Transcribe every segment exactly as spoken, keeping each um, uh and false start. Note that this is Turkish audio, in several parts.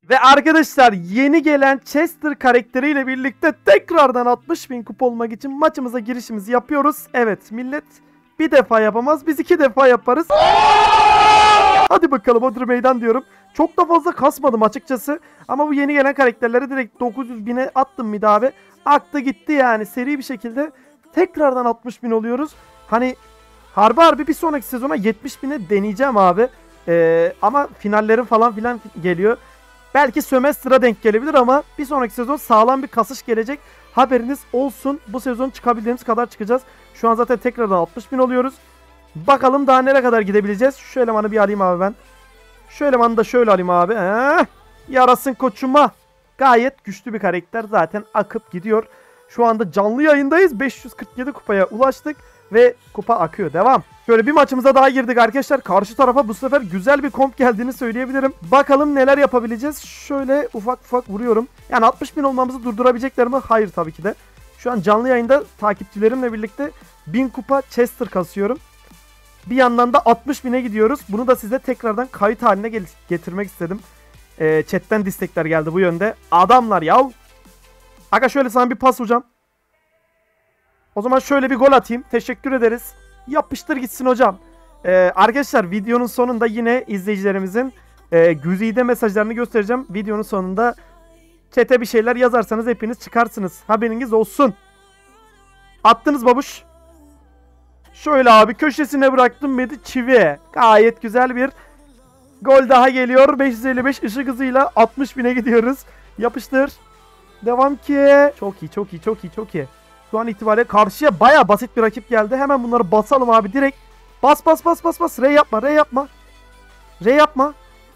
Ve arkadaşlar yeni gelen Chester karakteriyle birlikte tekrardan altmış bin kupa olmak için maçımıza girişimizi yapıyoruz. Evet millet bir defa yapamaz, biz iki defa yaparız. Hadi bakalım Hodri meydan diyorum. Çok da fazla kasmadım açıkçası. Ama bu yeni gelen karakterleri direkt dokuz yüz bine attım mıydı abi? Aktı gitti yani seri bir şekilde. Tekrardan altmış bin oluyoruz. Hani harbi harbi bir sonraki sezona yetmiş bine deneyeceğim abi. Ee, ama finallerin falan filan geliyor. Belki sömestra denk gelebilir ama bir sonraki sezon sağlam bir kasış gelecek. Haberiniz olsun. Bu sezon çıkabildiğimiz kadar çıkacağız. Şu an zaten tekrardan altmış bin oluyoruz. Bakalım daha nereye kadar gidebileceğiz. Şu elemanı bir alayım abi ben. Şu elemanı da şöyle alayım abi. Heh. Yarasın koçuma. Gayet güçlü bir karakter. Zaten akıp gidiyor. Şu anda canlı yayındayız. beş yüz kırk yedi kupaya ulaştık. Ve kupa akıyor. Devam. Şöyle bir maçımıza daha girdik arkadaşlar. Karşı tarafa bu sefer güzel bir komp geldiğini söyleyebilirim. Bakalım neler yapabileceğiz. Şöyle ufak ufak vuruyorum. Yani altmış bin olmamızı durdurabilecekler mi? Hayır tabii ki de. Şu an canlı yayında takipçilerimle birlikte bin kupa Chester kasıyorum. Bir yandan da altmış bine gidiyoruz. Bunu da size tekrardan kayıt haline getirmek istedim. Ee, chatten destekler geldi bu yönde. Adamlar yav. Aga şöyle sana bir pas vuracağım. O zaman şöyle bir gol atayım. Teşekkür ederiz. Yapıştır gitsin hocam. Ee, arkadaşlar videonun sonunda yine izleyicilerimizin e, güzide mesajlarını göstereceğim. Videonun sonunda chat'e bir şeyler yazarsanız hepiniz çıkarsınız. Haberiniz olsun. Attınız babuş. Şöyle abi köşesine bıraktım Medi çivi. Gayet güzel bir gol daha geliyor. beş yüz elli beş ışık hızıyla altmış bine gidiyoruz. Yapıştır. Devam ki. Çok iyi çok iyi çok iyi çok iyi. Şu an itibariyle karşıya baya basit bir rakip geldi. Hemen bunları basalım abi direkt. Bas bas bas bas bas. R yapma R yapma. R yapma.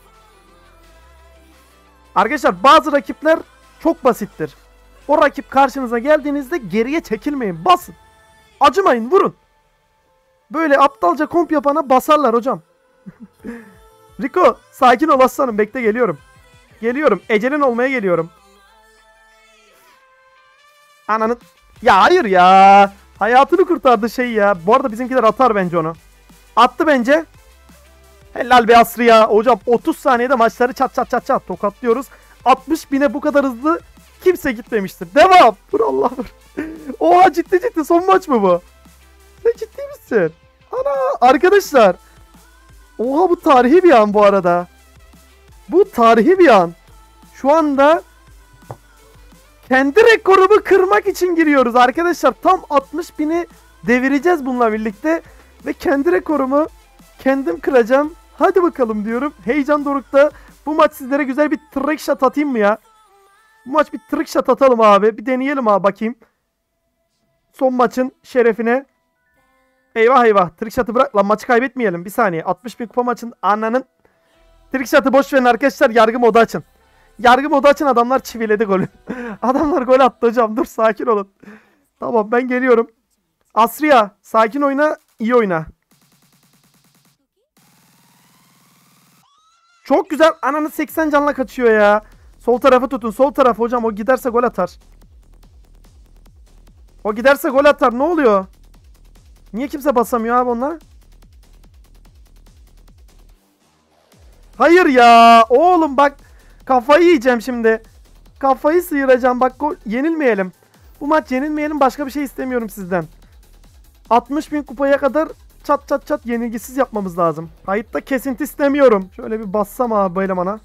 Arkadaşlar bazı rakipler çok basittir. O rakip karşınıza geldiğinizde geriye çekilmeyin. Basın. Acımayın vurun. Böyle aptalca komp yapana basarlar hocam. Rico sakin ol aslanım, bekle geliyorum. Geliyorum. Ecelin olmaya geliyorum. Ananı... Ya hayır ya. Hayatını kurtardı şey ya. Bu arada bizimkiler atar bence onu. Attı bence. Helal be Asri ya. Hocam otuz saniyede maçları çat çat çat çat tokatlıyoruz. altmış bine bu kadar hızlı kimse gitmemiştir. Devam. Dur Allah vur. Oha ciddi ciddi son maç mı bu? Sen ciddi misin? Ana arkadaşlar. Oha bu tarihi bir an bu arada. Bu tarihi bir an. Şu anda kendi rekorumu kırmak için giriyoruz arkadaşlar. Tam altmış bini devireceğiz bununla birlikte. Ve kendi rekorumu kendim kıracağım. Hadi bakalım diyorum. Heyecan dorukta. Bu maç sizlere güzel bir trick shot atayım mı ya? Bu maç bir trick shot atalım abi. Bir deneyelim abi bakayım. Son maçın şerefine. Eyvah eyvah. Trick shot'ı bırak. Lan maçı kaybetmeyelim. Bir saniye. altmış bin kupa maçın ananın. Trick shot'ı boş verin arkadaşlar. Yargı modu açın. Yargı modu açın, adamlar çiviledi golü. Adamlar gol attı hocam. Dur sakin olun. Tamam ben geliyorum. Asriya sakin oyna, iyi oyna. Çok güzel. Ananı seksen canla kaçıyor ya. Sol tarafı tutun. Sol taraf hocam. O giderse gol atar. O giderse gol atar. Ne oluyor? Niye kimse basamıyor abi ona? Hayır ya. Oğlum bak. Kafayı yiyeceğim şimdi. Kafayı sıyıracağım. Bak gol. Yenilmeyelim. Bu maç yenilmeyelim. Başka bir şey istemiyorum sizden. altmış bin kupaya kadar çat çat çat yenilgisiz yapmamız lazım. Kayıtta kesinti istemiyorum. Şöyle bir bassam abi bu elemana.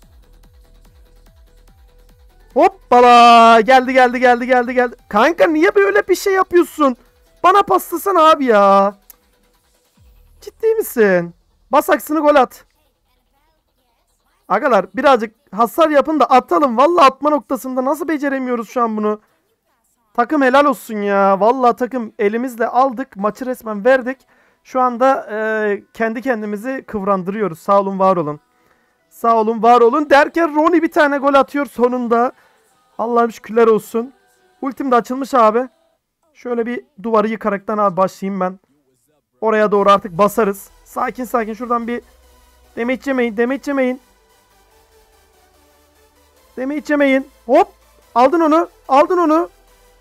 Hoppala. Geldi geldi geldi geldi geldi. Kanka niye böyle bir şey yapıyorsun? Bana paslasana abi ya. Ciddi misin? Bas aksını gol at. Agalar birazcık hasar yapın da atalım. Vallahi atma noktasında nasıl beceremiyoruz şu an bunu? Takım helal olsun ya. Vallahi takım elimizle aldık. Maçı resmen verdik. Şu anda e, kendi kendimizi kıvrandırıyoruz. Sağ olun var olun. Sağ olun var olun derken Ronnie bir tane gol atıyor sonunda. Allah'ım şükürler olsun. Ultim de açılmış abi. Şöyle bir duvarı yıkaraktan abi başlayayım ben. Oraya doğru artık basarız. Sakin sakin şuradan bir demeç yemeyin. Demeç yemeyin. Demeç yemeyin. Hop. Aldın onu. Aldın onu.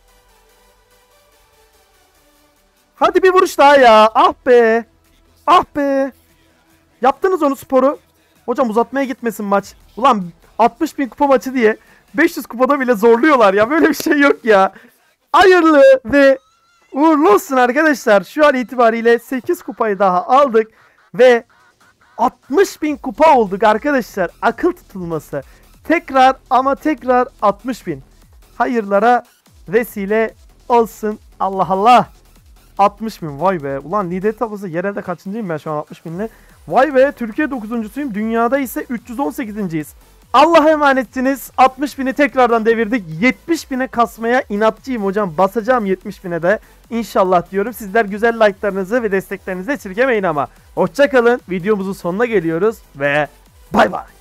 Hadi bir vuruş daha ya. Ah be. Ah be. Yaptınız onu sporu. Hocam uzatmaya gitmesin maç. Ulan altmış bin kupa maçı diye beş yüz kupada bile zorluyorlar ya. Böyle bir şey yok ya. Hayırlı ve uğurlu olsun arkadaşlar. Şu an itibariyle sekiz kupayı daha aldık ve altmış bin kupa olduk arkadaşlar. Akıl tutulması. Tekrar ama tekrar altmış bin. Hayırlara vesile olsun. Allah Allah. altmış bin, vay be. Ulan lider tablosu yerelde kaçıncıyım ben şu an altmış binle. Vay be, Türkiye dokuzuncusuyum. Dünyada ise üç yüz on sekizinciyiz. Allah'a emanetsiniz. altmış bini tekrardan devirdik. yetmiş bine kasmaya inatçıyım hocam. Basacağım yetmiş bine de. İnşallah diyorum. Sizler güzel like'larınızı ve desteklerinizi esirgemeyin ama. Hoşça kalın. Videomuzun sonuna geliyoruz ve bay bay.